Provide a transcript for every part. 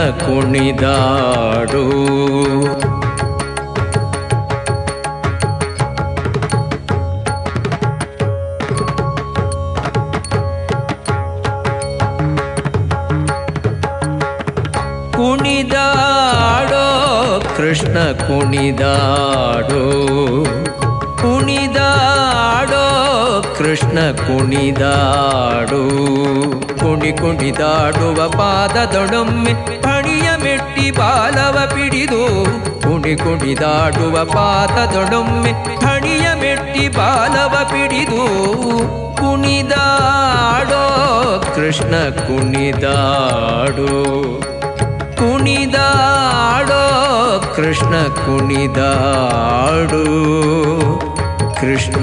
ಕುಣಿದಾಡು ಕುಣಿದಾಡೋ ಕೃಷ್ಣ ಕುಣಿದಾಡೋ ಕುಣಿದಾಡೋ ಕೃಷ್ಣ ಕುಣಿದಾಡು ಕುಣಿದಾಡುವ ಪಾದದೊಡೊಮ್ಮೆ ಹಣಿಯ ಮೆಟ್ಟಿ ಬಾಲವ ಪಿಡಿದು ಕುಣಿದಾಡುವ ಪಾದದೊಡೊಮ್ಮೆ ಹಣಿಯ ಮೆಟ್ಟಿ ಬಾಲವ ಪಿಡಿದು ಕುಣಿದಾಡೋ ಕೃಷ್ಣ ಕುಣಿದಾಡು ಕುಣಿದಾಡೋ ಕೃಷ್ಣ ಕುಣಿದಾಡು ಕೃಷ್ಣ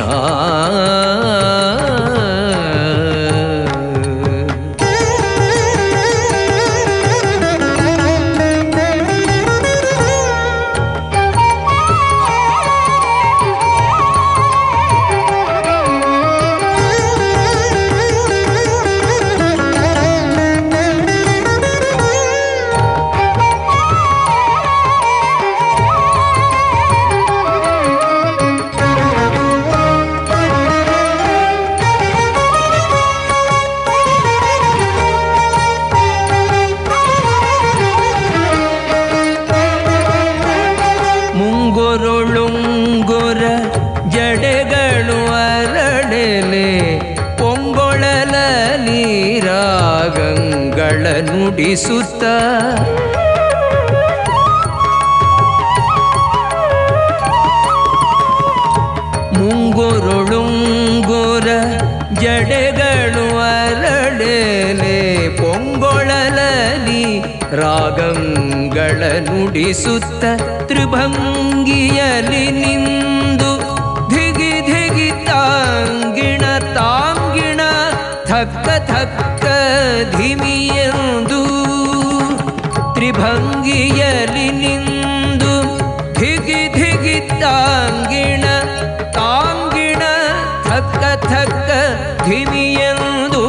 ಮುಂಗೊರೊಳುಂಗೊರ ಜಡೆಗಳು ಅರಡೆಲೆ ಪೊಂಗೊಳಲಲಿ ರಾಗಂಗಳ ನುಡಿಸುತ್ತ ಮುಂಗೊರೊಳುಂಗೊರ ಜಡೆಗಳು ಅರಡೆಲೆ ಪೊಂಗೊಳಲಲಿ ರಾಗಂಗಳ ನುಡಿಸುತ್ತ ತ್ರಿಭಂಗಿಯಲಿ ನಿಂದು ಧಿಗಿ ಧಿಗಿ ತಾಂಗಿಣ ತಾಂಗಿಣ ಥಕ್ಕ ಥಕ್ಕ ಧಿಮಿಯೆಂದು ತ್ರಿಭಂಗಿಯಲಿ ನಿಂದು ಧಿಗಿ ಧಿಗಿ ತಾಂಗಿಣ ತಾಂಗಿಣ ಥಕ್ಕ ಥಕ್ಕ ಧಿಮಿಯೆಂದು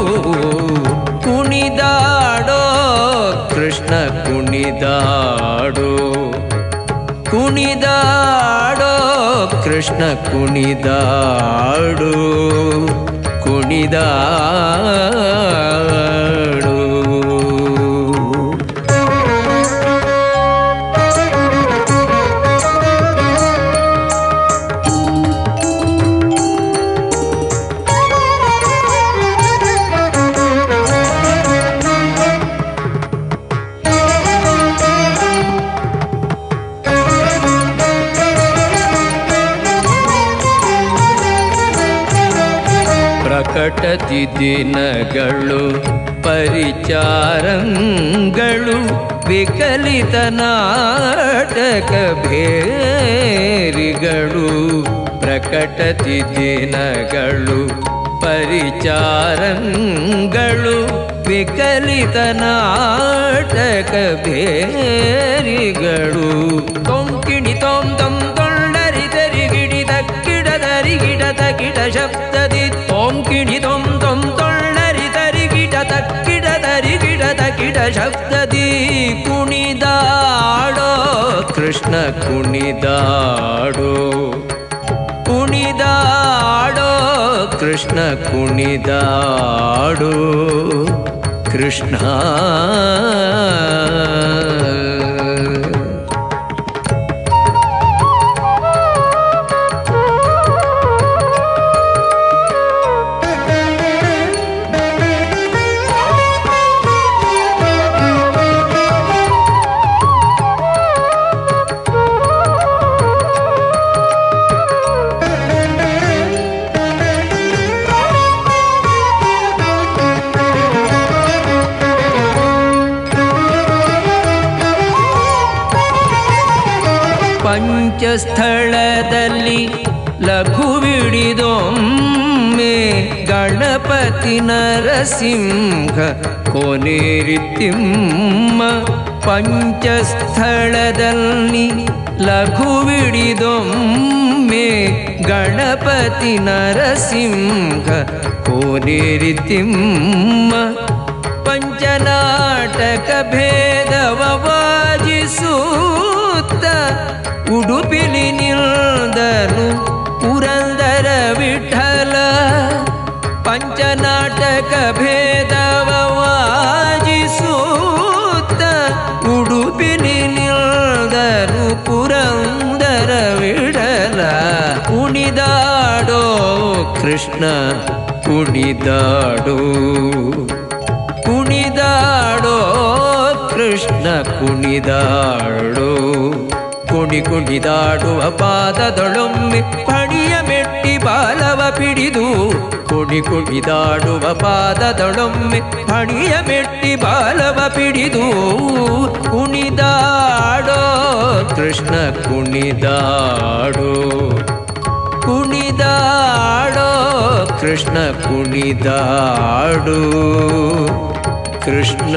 ಕುಣಿದಾಡೋ ಕೃಷ್ಣ ಕುಣಿದಾಡೋ ಕುಣಿದಾಡೋ ಕೃಷ್ಣ ಕುಣಿದಾಡು ಕುಣಿದಾಡು ಪ್ರಕಟತಿ ದಿನಗಳು ಪರಿಚಾರಂಗಳು ವಿಕಲಿತ ನಾಟಕ ಭೇರಿಗಳು ಪ್ರಕಟತಿ ದಿನಗಳು ಪರಿಚಾರಂಗಳು ವಿಕಲಿತ ನಾಟಕ ಭೇರಿಗಳು ತೊಂಕಿಣಿ ತೊಂ ತೊಂ ತೊಳ್ಳರಿ ತರಿಗಿಡಿ ತಕ್ಕಿಡದರಿ ಗಿಡದ ಗಿಡ ಶಬ್ದದಿ ತೊಂಕಿಣಿ ತೊಂ ತೊಂ ತೊಳ್ಳರಿ ತರಿಗಿಡ ತಕ್ಕಿಡದರಿ ಗಿಡದ ಗಿಡ ಶಬ್ದದಿ ಕುಣಿದಾಡೋ ಕೃಷ್ಣ ಕುಣಿದಾಡೋ ಕುಣಿದಾಡೋ ಕೃಷ್ಣ ಕುಣಿದಾಡೋ ಕೃಷ್ಣ ಪಂಚಸ್ಥಳದಲ್ಲಿ ಲಘುವಿಡಿದೊಮ್ಮೆ ಗಣಪತಿ ನರಸಿಂಹ ಕೊನೆರಿತಿಮ್ಮ ಪಂಚಸ್ಥಳದಲ್ಲಿ ಲಘುವಿಡಿದೊಮ್ಮೆ ಗಣಪತಿ ನರಸಿಂಹ ಕೋನೇರಿತಿಮ್ಮ ಪಂಚನಾಟಕ ಭೇದ ಕೃಷ್ಣ ಕುಣಿದಾಡೋ ಕುಣಿದಾಡೋ ಕೃಷ್ಣ ಕುಣಿದಾಡೋ ಕುಣಿದಾಡುವ ಪಾದದೊಳೊಮ್ಮೆ ಪಣಿಯ ಮೆಟ್ಟಿ ಬಾಲವ ಪಿಡಿದು ಕುಣಿದಾಡುವ ಪಾದದೊಳೊಮ್ಮೆ ಪಣಿಯ ಮೆಟ್ಟಿ ಬಾಲವ ಪಿಡಿದು ಕುಣಿದಾಡೋ ಕೃಷ್ಣ ಕುಣಿದಾಡೋ ಕುಣಿದಾಡೋ ಕೃಷ್ಣ ಕುಣಿದಾಡೋ ಕೃಷ್ಣ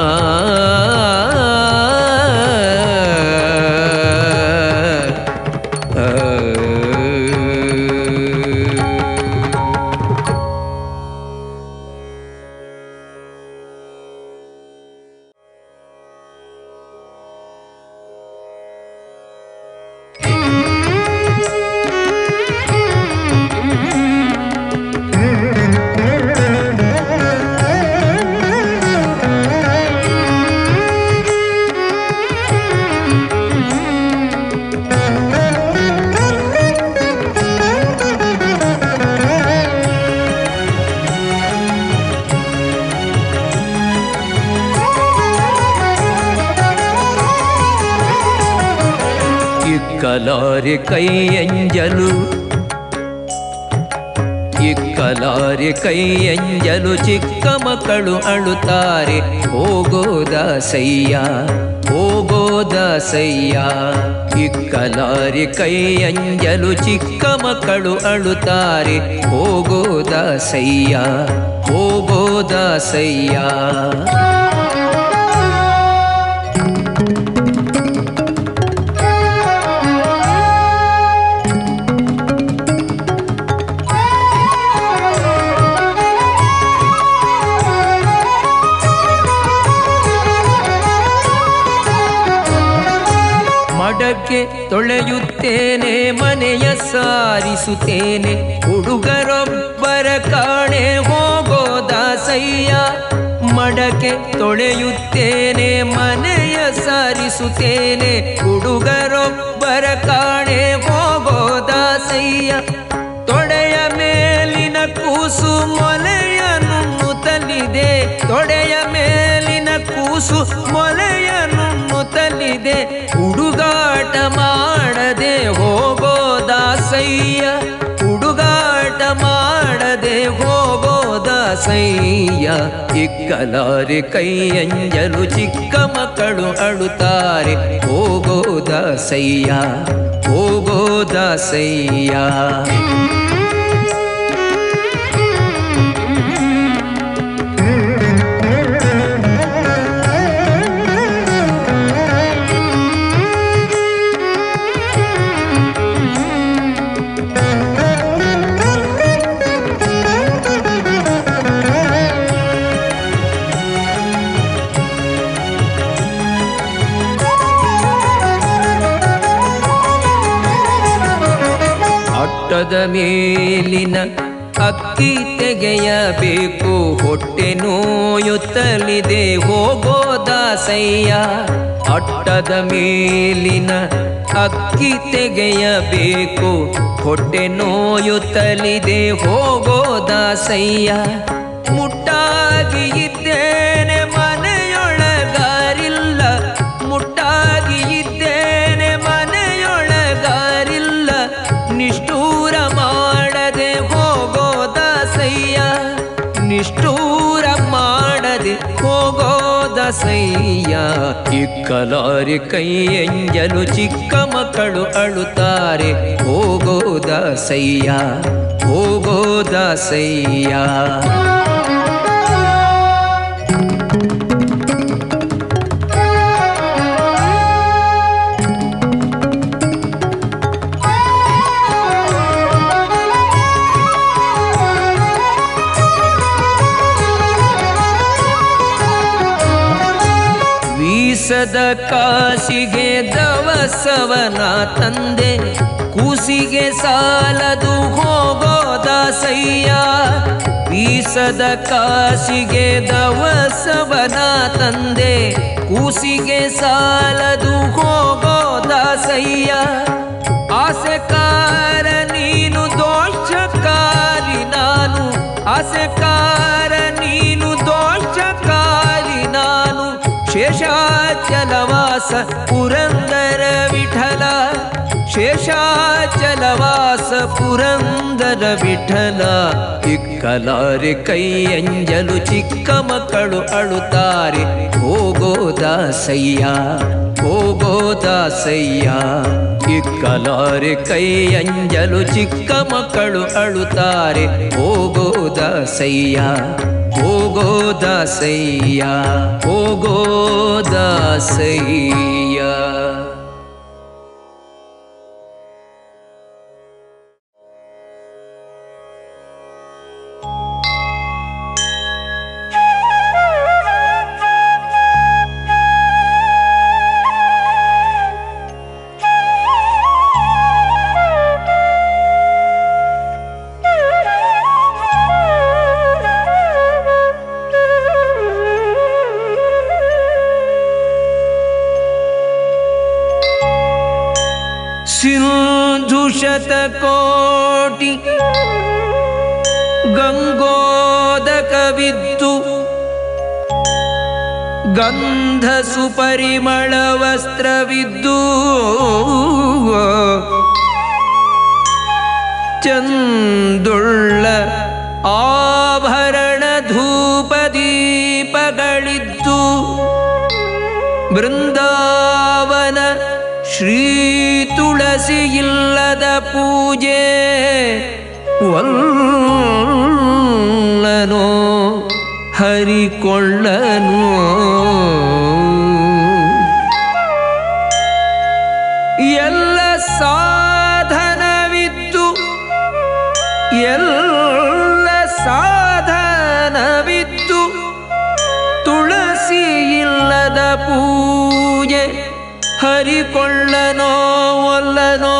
ಇಕ್ಕಲಾರೆ ಕೈಯಂಜಲು ಇಕ್ಕಲಾರೆ ಕೈಯಂಜಲು ಚಿಕ್ಕ ಮಕ್ಕಳು ಅಳುತ್ತಾರೆ ಹೋಗೋದಾಸಯ್ಯ ಹೋಗೋದಾಸಯ್ಯ ಇಕ್ಕಲಾರೆ ಕೈಯಂಜಲು ಚಿಕ್ಕ ಮಕ್ಕಳು ಅಳುತ್ತಾರೆ ಹೋಗೋದಾಸಯ್ಯ ಹೋಗೋದಾಸಯ್ಯ ಮಡಕೆ ತೊಳೆಯುತ್ತೇನೆ ಮನೆಯ ಸಾರಿಸುತ್ತೇನೆ ಹುಡುಗರೊಬ್ಬರ ಕಾಣೆ ಹೋಗೋದಾಸಯ್ಯ ಮಡಕೆ ತೊಳೆಯುತ್ತೇನೆ ಮನೆಯ ಸಾರಿಸುತ್ತೇನೆ ಹುಡುಗರೊಬ್ಬರ ಕಾಣೆ ಹೋಗೋದಾಸಯ್ಯ ತೊಡೆಯ ಮೇಲಿನ ಕೂಸು ಮೊಲೆಯನ್ನು ನುತ್ತಲಿದೆ ತೊಡೆಯ ಮೇಲಿನ ಕೂಸು ಮೊಲೆಯನ್ನು ನುತ್ತಲಿದೆ ಹುಡುಗಾಟ ಮಾಡದೆ ಹೋಗೋದಾಸಯ್ಯ ಹುಡುಗಾಟ ಮಾಡದೆ ಹೋಗೋದಾಸಯ್ಯ ಇಕ್ಕಲಾರೆ ಕೈಯಂಜಲು ಚಿಕ್ಕ ಮಕ್ಕಳು ಅಳುತ್ತಾರೆ ಹೋಗೋದಾಸಯ್ಯ ಹೋಗೋದಾಸಯ್ಯ ಅಟ್ಟದ ಮೇಲಿನ ಅಕ್ಕಿ ತೆಗೆಯಬೇಕು ಹೊಟ್ಟೆ ನೋಯುತ್ತಲಿದೆ ಹೋಗೋದಾಸಯ್ಯ ಅಟ್ಟದ ಮೇಲಿನ ಅಕ್ಕಿ ತೆಗೆಯಬೇಕು ಹೊಟ್ಟೆ ನೋಯುತ್ತಲಿದೆ ಹೋಗೋದಾಸಯ್ಯ ಮುಟ್ಟಾಗಿ ಇದ್ದೇನೆ ಮನೆಯೊಳಗಾರಿಲ್ಲ ಮುಟ್ಟಾಗಿ ಇದ್ದೇನೆ ಮನೆಯೊಳಗಾರಿಲ್ಲ ನಿಷ್ಠೂರ ಮಾಡದೆ ಹೋಗೋದಾಸಯ್ಯ ನಿಷ್ಠೂರ ಮಾಡದೆ ಹೋಗೋದಾಸಯ್ಯ ಇಕ್ಕಲಾರೆ ಕೈಯಂಜಲು ಚಿಕ್ಕ ಮಕ್ಕಳು ಅಳುತ್ತಾರೆ ಹೋಗೋದಾಸಯ್ಯ ಹೋಗೋದಾಸಯ್ಯ ಬೀಸದ ಕಾಸಿಗೆ ದವಸವನ ತಂದೆ ಕೂಸಿಗೆ ಸಾಲದು ಹೋಗೋದಾಸಯ್ಯ ಬೀಸದ ಕಾಸಿಗೆ ದವಸವನ ತಂದೆ ಕೂಸಿಗೆ ಸಾಲದು ಹೋಗೋದಾಸಯ್ಯ ಆಸೆಕಾರ ನೀನು ದೋಷಕಾರಿ ವಾಸ ಪುರಂದರ ವಿಠಲ ಶೇಷಾಚಲವಾಸ ಪುರಂದರ ವಿಠಲ ಇಕ್ಕಲಾರೆ ಕೈಯಂಜಲು ಚಿಕ್ಕ ಮಕ್ಕಳು ಅಳುತ್ತಾರೆ ಹೋಗೋ ದಾಸಯ್ಯ ಹೋಗೋ ದಾಸಯ್ಯ ಇಕ್ಕಲಾರೆ ಕೈಯಂಜಲು ಚಿಕ್ಕ ಮಕ್ಕಳು ಅಳುತ್ತಾರೆ ಹೋಗೋ ದಾಸಯ್ಯ ಹೋಗೋ ದಾಸಯ್ಯ ಹೋಗೋ ದಾಸಯ್ಯ. ಸಿಂಧುಶತಕೋಟಿ ಗಂಗೋದಕವಿದ್ದು ಗಂಧ ಸುಪರಿಮಳ ವಸ್ತ್ರವಿದ್ದು ಚಂದುಳ್ಳ ಆಭರಣ ಧೂಪ ದೀಪಗಳಿದ್ದು ಬೃಂದಾವನ ಶ್ರೀ ತುಳಸಿ ಇಲ್ಲದ ಪೂಜೆ ವಲ್ಲನೋ ಹರಿಕೊಳ್ಳನು ಎಲ್ಲ ಸಾಧನವಿದ್ದು ಎಲ್ಲ ಸಾಧನವಿದ್ದು ತುಳಸಿ ಇಲ್ಲದ ಪೂಜೆ ಹರಿಕೊಳ್ಳನೋ ಒಲ್ಲನೋ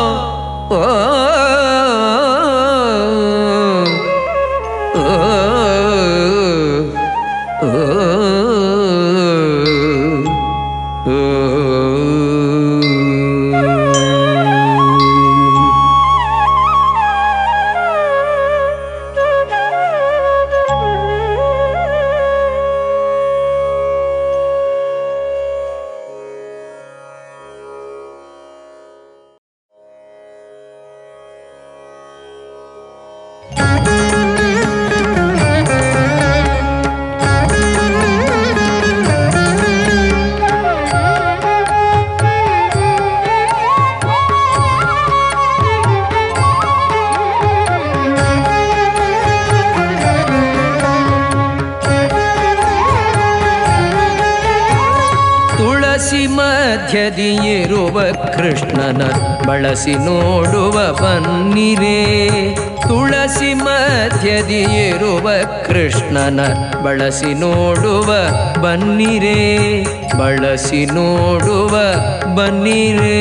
ಮಧ್ಯದಿಯಿರುವ ಕೃಷ್ಣನ ಬಳಸಿ ನೋಡುವ ಬನ್ನಿರೇ ತುಳಸಿ ಮಧ್ಯದಿಯಿರುವ ಕೃಷ್ಣನ ಬಳಸಿ ನೋಡುವ ಬನ್ನಿರೇ ಬಳಸಿ ನೋಡುವ ಬನ್ನಿರೇ.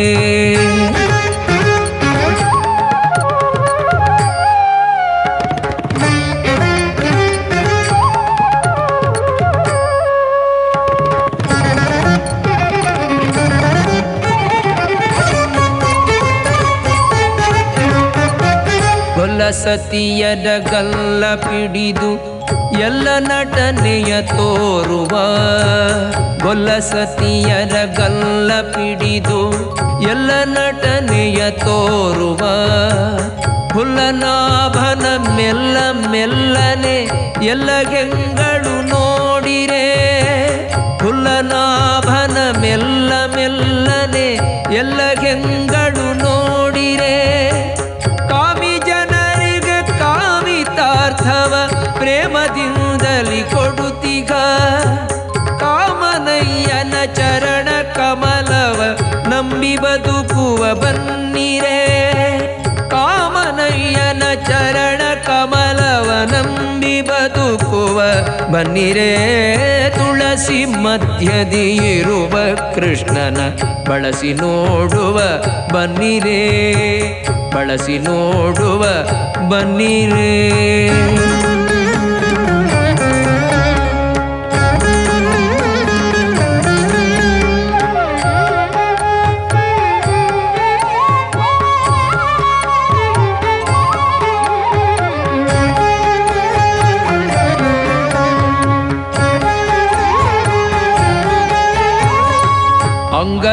ಸತಿಯದ ಗಲ್ಲ ಪಿಡಿದು ಎಲ್ಲ ನಟನೆಯ ತೋರುವ ಗೊಲ್ಲ ಸತಿಯರ ಗಲ್ಲ ಪಿಡಿದು ಎಲ್ಲ ನಟನೆಯ ತೋರುವ ಹುಲ್ಲನಾಭನ ಮೆಲ್ಲ ಮೆಲ್ಲನೆ ಎಲ್ಲ ಗೆಂಗಳು ನೋಡಿರೆ ಹುಲ್ಲನಾಭನ ಮೆಲ್ಲ ಮೆಲ್ಲನೆ ಎಲ್ಲ ಗೆಂಗಳು ನೋಡಿರೆ ಪ್ರೇಮದಿಂದಲಿ ಕೊಡುತ್ತೀಗ ಕಾಮನಯ್ಯನ ಚರಣ ಕಮಲವ ನಂಬಿ ಬದುಕುವ ಬನ್ನಿರೇ ಕಾಮನಯ್ಯನ ಚರಣ ಕಮಲವ ನಂಬಿ ಬದುಕುವ ಬನ್ನಿರೇ. ತುಳಸಿ ಮಧ್ಯದಿಯಿರುವ ಕೃಷ್ಣನ ಬಳಸಿ ನೋಡುವ ಬನ್ನಿರೇ ಬಳಸಿ ನೋಡುವ ಬನ್ನಿರೇ.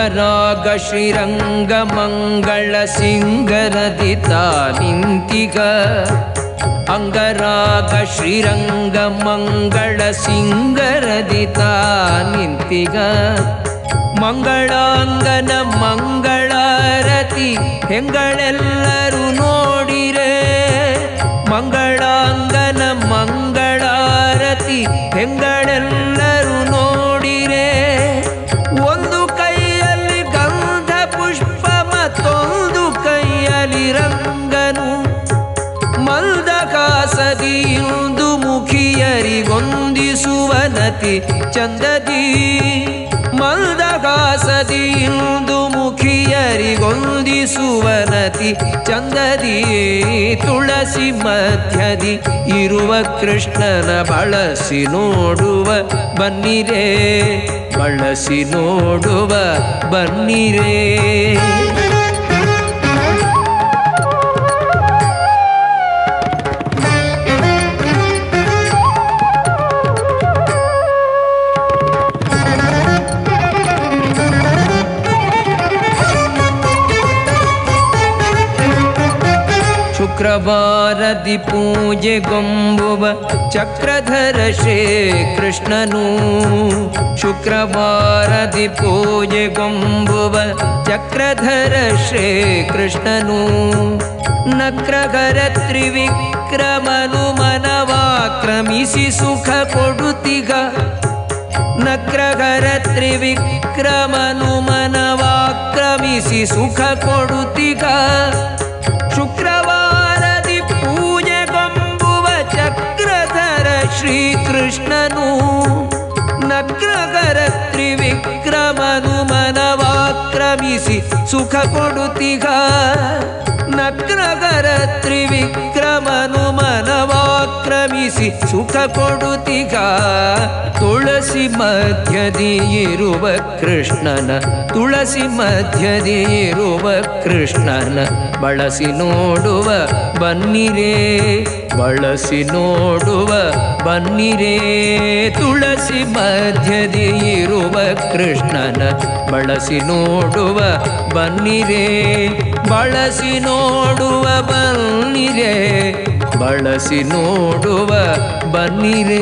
ಅಂಗರಾಗ ಶ್ರೀರಂಗ ಮಂಗಳ ಸಿಂಗರದಿತ ನಿಂತಿಗ ಅಂಗರಾಗ ಶ್ರೀರಂಗ ಮಂಗಳ ಸಿಂಗರದಿತ ನಿಂತಿಗ ಮಂಗಳಾಂಗನ ಮಂಗಳಾರತಿ ಹೆಂಗಳೆಲ್ಲರೂ ನೋಡಿರೆ ಮಂಗಳಾಂಗನ ಮಂಗಳಾರತಿ ಹೆಂಗಳೆಲ್ಲರೂ ನೋಡಿರೆ ಒಂದು ಕೈಯಲ್ಲಿ ಗಂಧ ಪುಷ್ಪ ಮತ್ತೊಂದು ಕೈಯಲ್ಲಿ ರಂಗನು ಮಲ್ದಕಾಸದಿ ಇಂದು ಮುಖಿಯರಿಗೊಂದಿಸುವನತಿ ಚಂದದಿ ಮಲ್ದಕಾಸದಿ ಇಂದು ಮುಖಿಯರಿಗೊಂದಿಸುವನತಿ ಚಂದದಿ ತುಳಸಿ ಮಧ್ಯದಿ ಇರುವ ಕೃಷ್ಣನ ಬಳಸಿ ನೋಡುವ ಬನ್ನಿರೇ ಬಳಸಿ ನೋಡುವ ಬನ್ನಿರೇ ಶುಕ್ರವಾರದಿ ಪೂಜೆಗೊಂಬುವ ಚಕ್ರಧರ ಶ್ರೀ ಕೃಷ್ಣನು ಶುಕ್ರವಾರದಿ ಪೂಜೆಗೊಂಬುವ ಚಕ್ರಧರ ಶ್ರೀ ಕೃಷ್ಣನು ನಕ್ರಗರ ತ್ರಿವಿಕ್ರಮನು ಮನವಾಕ್ರಮಿಸಿ ಸುಖ ಕೊಡುತ್ತಿಗ ನಕ್ರಗರ ತ್ರಿವಿಕ್ರಮನು ಮನವಾಕ್ರಮಿಸಿ ಸುಖ ಕೊಡುತ್ತಿಗ ಶುಕ್ರವಾರದಿ ಪೂಜೆಗೊಂಬುವ ಚಕ್ರಧರ ಶ್ರೀಕೃಷ್ಣನು ನಕ್ರಗರ ತ್ರಿವಿಕ್ರಮನು ಮನವಾಕ್ರಮಿಸಿ ಸುಖ ಕೊಡುತ್ತಿಗ ನಕ್ರಗರ ತ್ರಿವಿಕ್ರಮನು ಮನವಾಕ್ರಮಿಸಿ ಸುಖ ಕೊಡುತ್ತಿಗ ತುಳಸಿ ಮಧ್ಯದಿ ಇರುವ ಕೃಷ್ಣನ ತುಳಸಿ ಮಧ್ಯದಿ ಇರುವ ಕೃಷ್ಣನ ಬಳಸಿ ನೋಡುವ ಬನ್ನಿರೇ ಬಳಸಿ ನೋಡುವ ಬನ್ನಿರೇ ತುಳಸಿ ಮಧ್ಯದಿ ಇರುವ ಕೃಷ್ಣನ ಬಳಸಿ ನೋಡುವ ಬನ್ನಿರೇ ಬಳಸಿ ನೋಡುವ ಬನ್ನಿರೇ ಬಳಸಿ ನೋಡುವ ಬನ್ನಿರೇ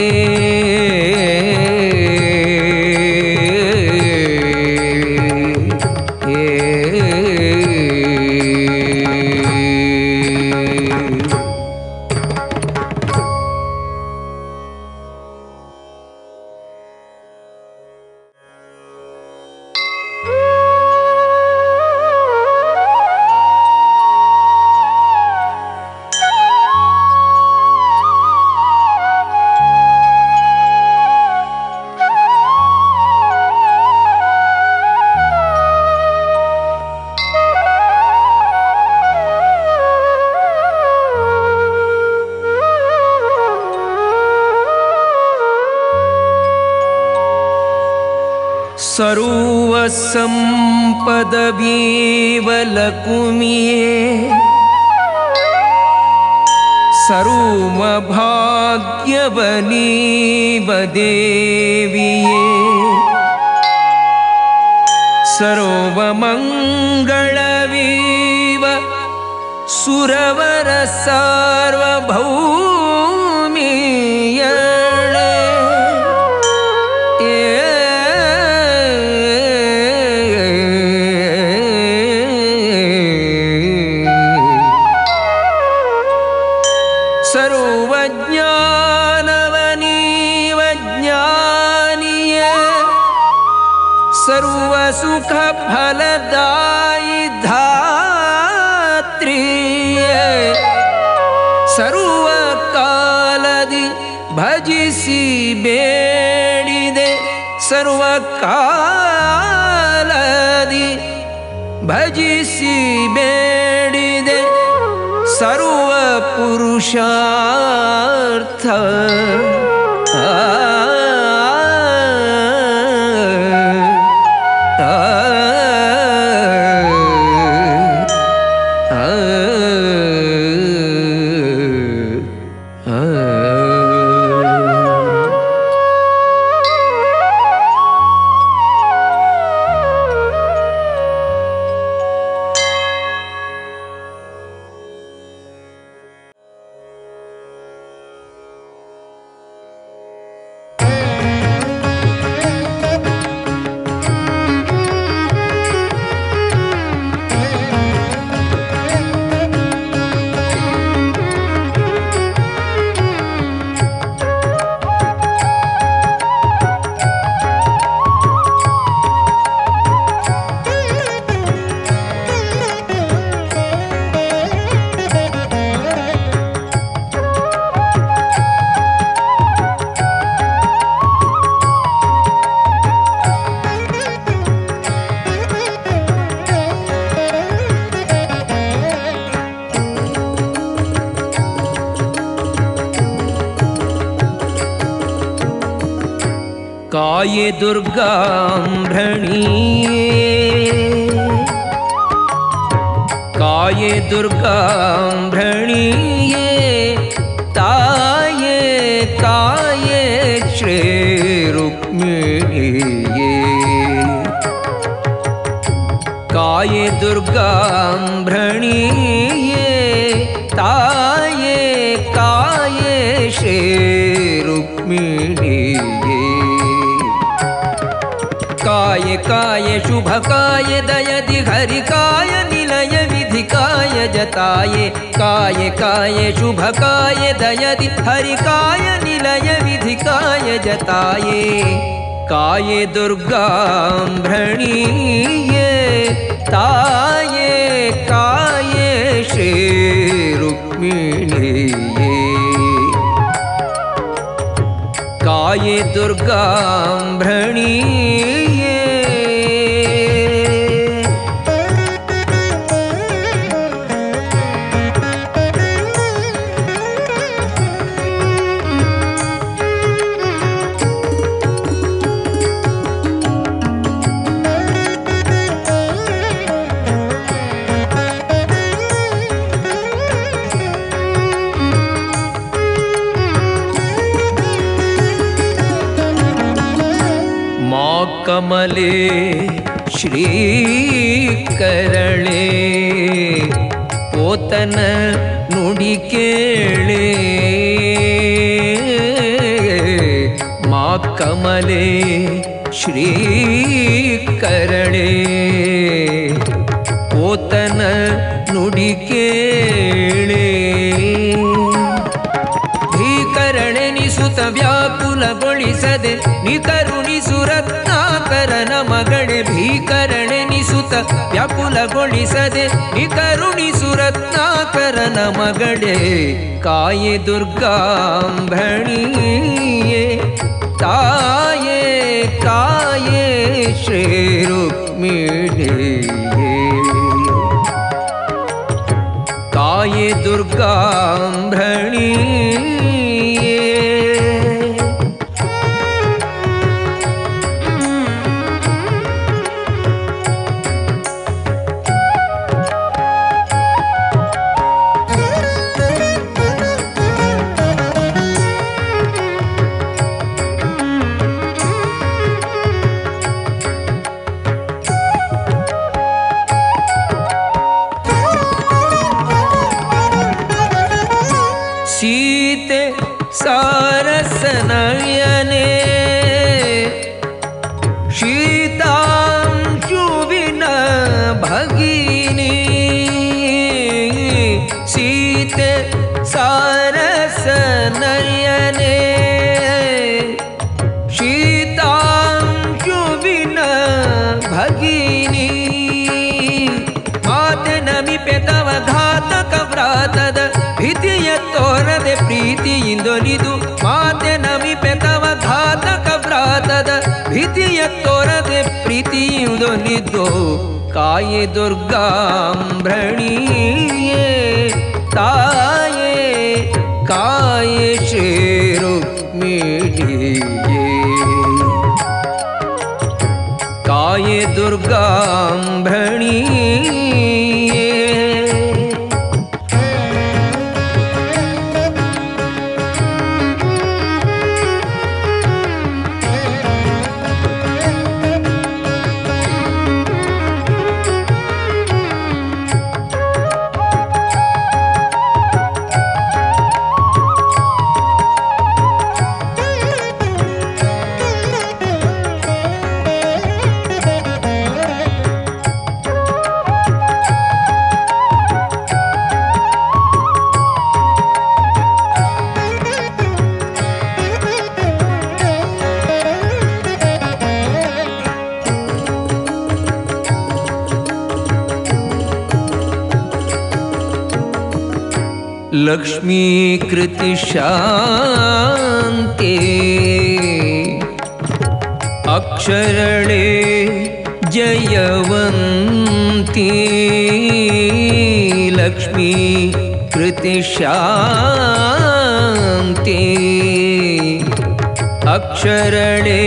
ಸರ್ವ ಸಂಪದವೀವಲಕುಮಿಯೇ ಸರ್ವ ಭಾಗ್ಯವನೀವ ದೇವಿಯೇ ಸರ್ವ ಮಂಗಳವೀವ ಸುರವರ ಸಾರ್ವಭೌಮಿಯಳೆ ಸರ್ವಜ್ಞಾನವನೀವ ಜ್ಞಾನಿಯೇ ಸರ್ವ ಸುಖ ಫಲದಾಯಿ ಧಾತ್ರಿಯೇ ಸರ್ವ ಕಾಲದಿ ಭಜಿಸಿ ಬೇಡಿದೆ ಸರ್ವ ಕಾಲದಿ ಭಜಿಸಿ ಬೇಡಿದೆ ಸರ್ವ ಪುರುಷಾರ್ಥ काये दुर्गाम्भृणीये काये दुर्गाम्भृणीये ताये काये श्री रुक्मिणीये काये दुर्गाम्भृणीये ताये काये श्री रुक्मिणीये काय काय शुभकाय दयदि हरिकाय निलय विधिकाय जताये काय काय शुभकाय दयदि हरिकाय निलय विधिकाय जताये काये दुर्गाम्भृणीये ताये काये श्री रुक्मिणीये काये दुर्गाम्भृणीये कमले श्रीकरणे पोतन नुಡಿ ಕೇಳೆ ಮಾ ಕಮಲೆ ಶ್ರೀಕರणे पोतन ನುಡಿ ಕೇಳೆ ಭೀಕರಣೆನಿಸುತ್ತ ವ್ಯಾಕುಲಗೊಳಿಸದೆ ನಿಕರುಣಿಸು ರತ್ನಾಕರನ ಮಗಳೆ ಭೀಕರಣೆನಿಸುತ್ತ ವ್ಯಾಕುಲಗೊಳಿಸದೆ ನಿಕರುಣಿಸು ರತ್ನಾಕರನ ಮಗಳೆ ಕಾಯೆ ದುರ್ಗಾಂಭಣಿಯೇ ತಾಯೇ ಕಾಯೇ ಶ್ರೀ ರುಕ್ಮಿಣಿಯೇ ಕಾಯೆ ದುರ್ಗಾಂಭಣಿಯೇ सीते सारसनयने शीतांशुविन भगिनी सीते सारसनयने शीतांशुविन भगिनी माते नमिपे तव घातक व्रातद ಭೀತಿಯ ತೋರದೆ ಪ್ರೀತಿಯಿಂದೊಲಿದು ಮಾತೆ ನಮಿಪೆ ತವ ಘಾತಕ ವ್ರಾತದ ಭೀತಿಯ ತೋರದೆ ಪ್ರೀತಿಯಿಂದೊಲಿದು ಕಾಯೆ ದುರ್ಗಾಂಭೃಣಿಯೇ ತಾಯೇ ಕಾಯೆ ಶ್ರೀ ರುಕ್ಮಿಣಿಯೇ ಕಾಯೆ ದುರ್ಗಾಂಭೃಣಿಯೇ लक्ष्मीकृति शान्ते अक्षरणे जयवन्ती लक्ष्मीकृति शान्ते ಅಕ್ಷರಳೆ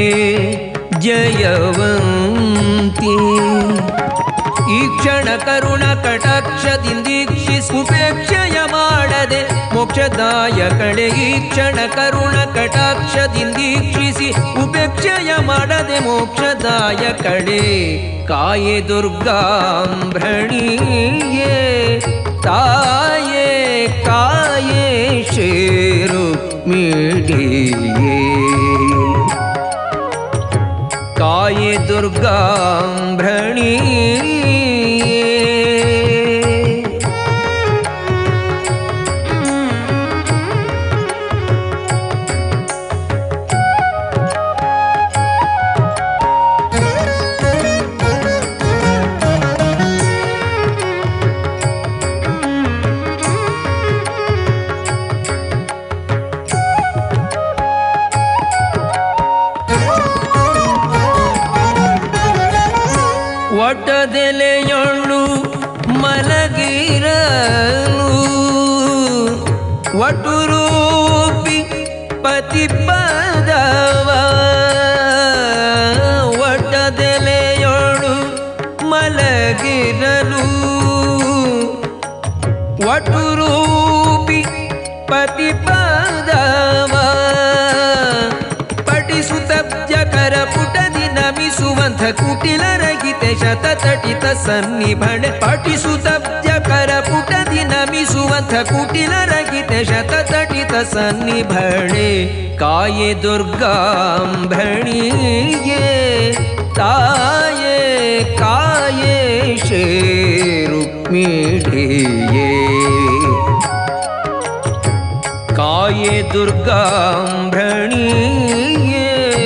ಜಯವಂತಿ ಈ ಕ್ಷಣ ಕರುಣ ಕಟಾಕ್ಷದಿಂದೀಕ್ಷಿಸಿ ಉಪೇಕ್ಷೆಯ ಮಾಡದೆ ಮೋಕ್ಷದಾಯಕಳೆ ಈ ಕ್ಷಣ ಕರುಣ ಕಟಾಕ್ಷದಿಂದೀಕ್ಷಿಸಿ ಉಪೇಕ್ಷೆಯ ಮಾಡದೆ ಮೋಕ್ಷದಾಯಕಳೆ ಕಾಯೆ ದುರ್ಗಾಂಭ್ರಣಿಯೇ ತಾಯೇ ಕಾಯೇ ಶೇರು ಮಿಡಿಯೇ ಕಾಯೆ ದುರ್ಗಾಂಭ್ರಣಿಯೇ ಒಟ್ಟದೆಲೆಯೊಳ್ಳು ಮಲಗಿರಲು ಒಟುರೂಪಿ ಪತಿಪದವ ಒಟ್ಟದೆಲೆಯೊಳ್ಳು ಮಲಗಿರಲು ಒಟುರೂಪಿ ಪತಿಪದವ ಪಠಿಸುತ್ತಬ್ಜಕರ ಪುಟದಿ ನಮಿಸುವಂಥ ಕುಟಿಲರಗಿತೆ ಶತತಟಿತ ಸನ್ನಿಭಣೆ ಪಠಿಸುತ್ತಬ್ಜಕರ ಪುಟದಿ ನಮಿಸುವಂಥ ಕುಟಿಲರಗಿತೆ ಶತತಟಿತ ಸನ್ನಿಭಣೆ ಕಾಯೆ ದುರ್ಗಾಂಭಣಿಯೇ ತಾಯೇ ಕಾಯೇ ಶೇರು ಮಿಡಿಯೇ ಕಾಯೆ ದುರ್ಗಾಂಭಣಿಯೇ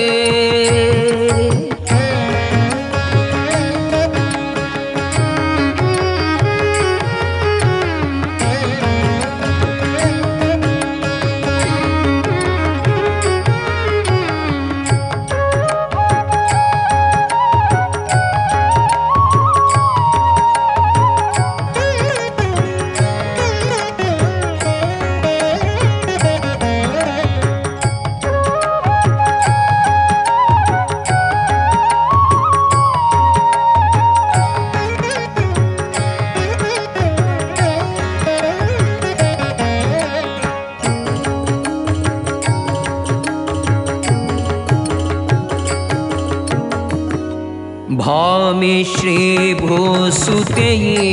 ಭಾಮಿ ಶ್ರೀ ಭೂಸುತೆಯೇ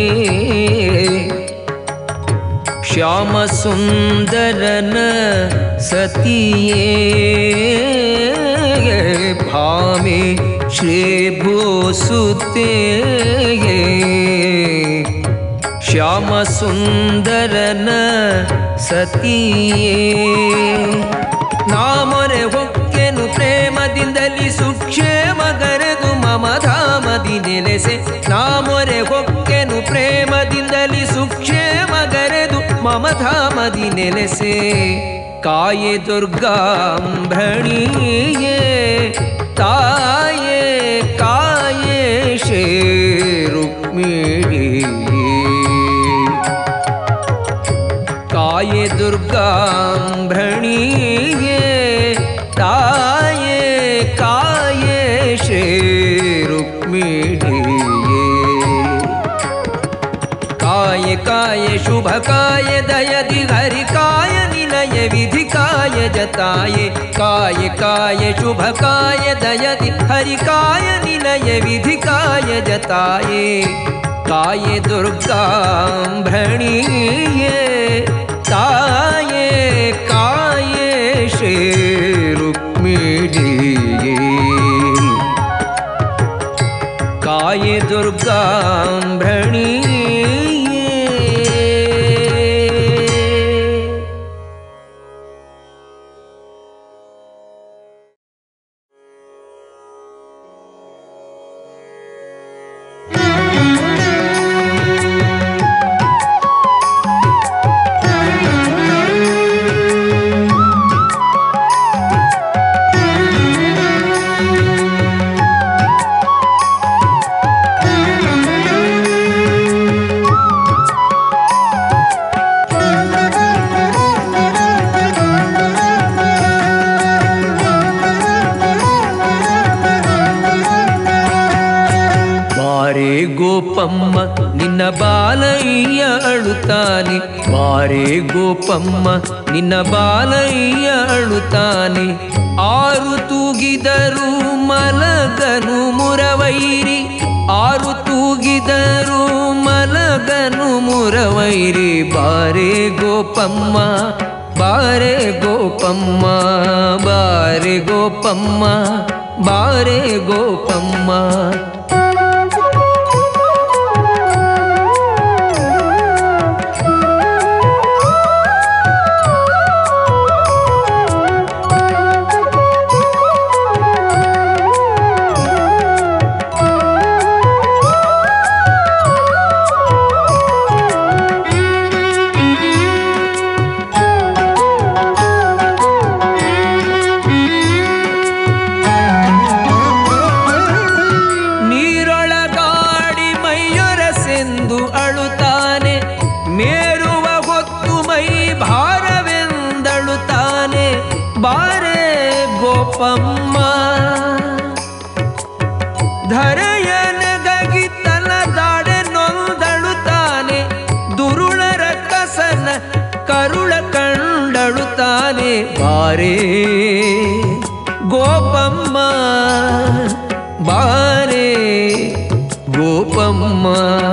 ಶ್ಯಾಮ ಸುಂದರನ ಸತಿಯೇ ಭಾಮಿ ಶ್ರೀ ಭೂಸುತೆಯೇ ಶ್ಯಾಮ ಸುಂದರನ ಸತಿಯೇ ನಾಮೊರೆ ಹೊಕ್ಕೆನು ಪ್ರೇಮದಿಂದಲಿ ಸುಕ್ಷೇಮಗರೆದು ಮಮ ಧಾಮದಿ ನೆಲೆಸೆ ನಾಮೊರೆ ಹೊಕ್ಕೆನು ಪ್ರೇಮದಿಂದಲಿ ಸುಕ್ಷೇಮಗರೆದು ಮಮ ಧಾಮದಿ ನೆಲೆಸೆ ಕಾಯೆ ದುರ್ಗಾಂಭಣಿಯೇ ತಾಯೇ ಕಾಯೇ ಶೇರು ಮಿಡಿಯೇ ಕಾಯೆ ದುರ್ಗಾಂಭಣಿಯೇ ತಾಯೇ ಕಾಯೇ ಶೇರು ಮಿಡಿಯೇ ಕಾಯೆ ಕಾಯೆ ಶುಭ ಕಾಯೆ ದಯದಿ ಹರಿ ಕಾಯ ನಿಲಯ ವಿಧಿ ಕಾಯ ಜತಾಯೆ ಕಾಯೆ ಕಾಯೆ ಶುಭ ಕಾಯ ದಯದಿ ಹರಿ ಕಾಯ ನಿಲಯ ವಿಧಿ ಕಾಯ ಜತಾಯೆ ಕಾಯೆ ದುರ್ಗಾಂಭಣಿಯೇ ತಾಯೇ ಕಾಯೇ ಶೇರು ಮಿಡಿಯೇ ಕಾಯೆ ದುರ್ಗಾಂಭಣಿಯೇ ಬಾರೆ ಗೋಪಮ್ಮ ನಿನ್ನ ಬಾಲಯ್ಯ ಅಳುತ್ತಾನೆ, ಬಾರೆ ಗೋಪಮ್ಮ ನಿನ್ನ ಬಾಲಯ್ಯ ಅಳುತ್ತಾನೆ. ಆರು ತೂಗಿದರು ಮಲಗನು ಮುರವೈರಿ, ಆರು ತೂಗಿದರು ಮಲಗನು ಮುರವೈರಿ. ಬಾರೆ ಗೋಪಮ್ಮ ಬಾರೆ ಗೋಪಮ್ಮ, ಬಾರೆ ಗೋಪಮ್ಮ, ಬಾರೆ ಗೋಪಮ್ಮ. ಗೋಪಮ್ಮ ಧರೆಯನಗಾಗಿ ತಲದಾಡೆ ನೊಂದಳುತ್ತಾನೆ, ದುರುಳರ ಕಸನ ಕರುಳ ಕಂಡಳುತ್ತಾನೆ. ಬಾರೆ ಗೋಪಮ್ಮ ಬಾರೆ ಗೋಪಮ್ಮ,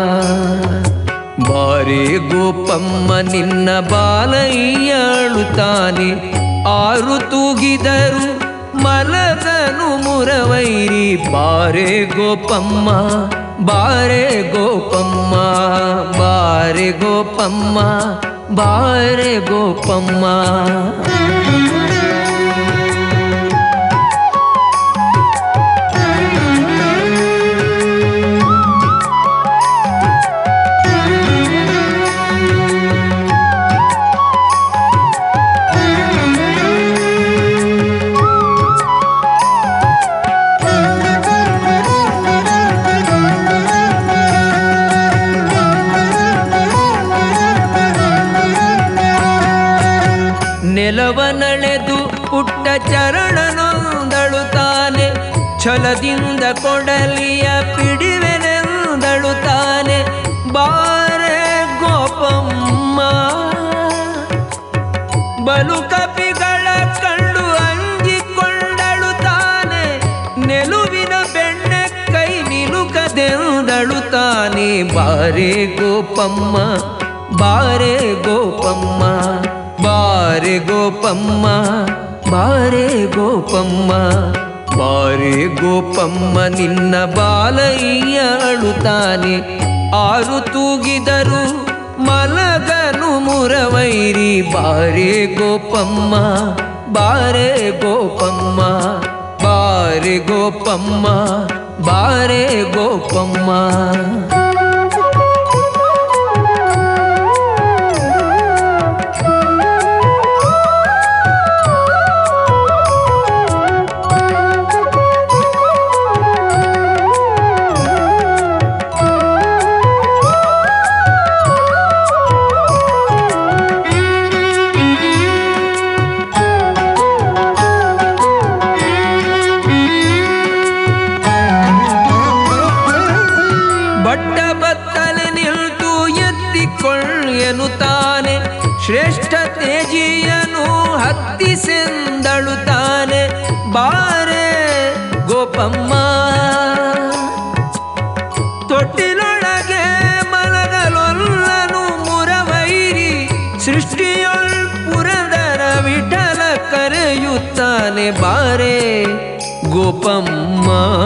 ಬಾರೆ ಗೋಪಮ್ಮ ನಿನ್ನ ಬಾಲಯ್ಯ ಅಳುತ್ತಾನೆ. ಆರು ತೂಗಿದರು ಮಲಗನು ಮುರವೈರಿ. ಬಾರೆ ಗೋಪಮ್ಮ ಬಾರೆ ಗೋಪಮ್ಮ, ಬಾರೆ ಗೋಪಮ್ಮ, ಬಾರೆ ಗೋಪಮ್ಮ. ನೆಲವನಳೆದು ಪುಟ್ಟ ಚರಣನೊಂದಳುತ್ತಾನೆ, ಛಲದಿಂದ ಕೊಡಲಿಯ ಪಿಡಿವೆನೆಂದಳುತ್ತಾನೆ. ಬಾರೆ ಗೋಪಮ್ಮ ಬಲು ಕಪಿಗಳ ಕಂಡು ಅಂಜಿಕೊಂಡಳುತ್ತಾನೆ, ನೆಲುವಿನ ಬೆಣ್ಣೆ ಕೈ ನಿಲುಕದೆಂದಳುತ್ತಾನೆ. ಬಾರೆ ಗೋಪಮ್ಮ ಬಾರೆ ಗೋಪಮ್ಮ, ಬಾರೆ ಗೋಪಮ್ಮ, ಬಾರೆ ಗೋಪಮ್ಮ, ಬಾರೆ ಗೋಪಮ್ಮ ನಿನ್ನ ಬಾಲಯ್ಯ ಅಳುತ್ತಾನೆ. ಆರು ತೂಗಿದರು ಮಲಗನು ಮುರವೈರಿ. ಬಾರೆ ಗೋಪಮ್ಮ ಬಾರೆ ಗೋಪಮ್ಮ, ಬಾರೆ ಗೋಪಮ್ಮ, ಬಾರೆ ಗೋಪಮ್ಮ. ಎನ್ನುತ್ತಾನೆ, ಶ್ರೇಷ್ಠ ತೇಜಿಯನು ಹತ್ತಿಸೆಂದಳುತ್ತಾನೆ. ಬಾರೆ ಗೋಪಮ್ಮ ತೊಟ್ಟಿಲೊಳಗೆ ಮಲಗಲೊಲ್ಲನು ಮುರವೈರಿ. ಸೃಷ್ಟಿಯೊಳ್ ಪುರಂದರ ವಿಠಲ ಕರೆಯುತ್ತಾನೆ. ಬಾರೆ ಗೋಪಮ್ಮ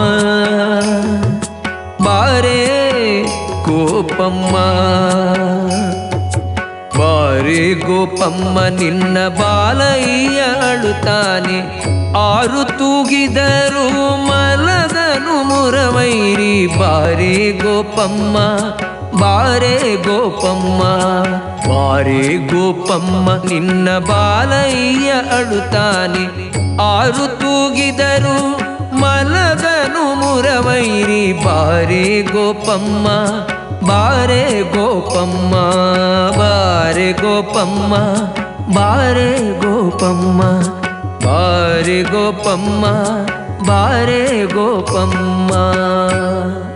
ಬಾರೆ ಗೋಪಮ್ಮ, ಬಾರೆ ಗೋಪಮ್ಮ ನಿನ್ನ ಬಾಲಯ್ಯ ಅಳುತ್ತಾನೆ. ಆರು ತೂಗಿದರು ಮಲಗನು ಮುರವೈರಿ. ಬಾರೆ ಗೋಪಮ್ಮ ಬಾರೆ ಗೋಪಮ್ಮ, ಬಾರೆ ಗೋಪಮ್ಮ ನಿನ್ನ ಬಾಲಯ್ಯ ಅಳುತ್ತಾನೆ. ಆರು ತೂಗಿದರು ಮಲಗನು ಮುರವೈರಿ. ಬಾರೆ ಗೋಪಮ್ಮ ಬಾರೆ ಗೋಪಮ್ಮ, ಬಾರೆ ಗೋಪಮ್ಮ, ಬಾರೆ ಗೋಪಮ್ಮ, ಬಾರೆ ಗೋಪಮ್ಮ, ಬಾರೆ ಗೋಪಮ್ಮ.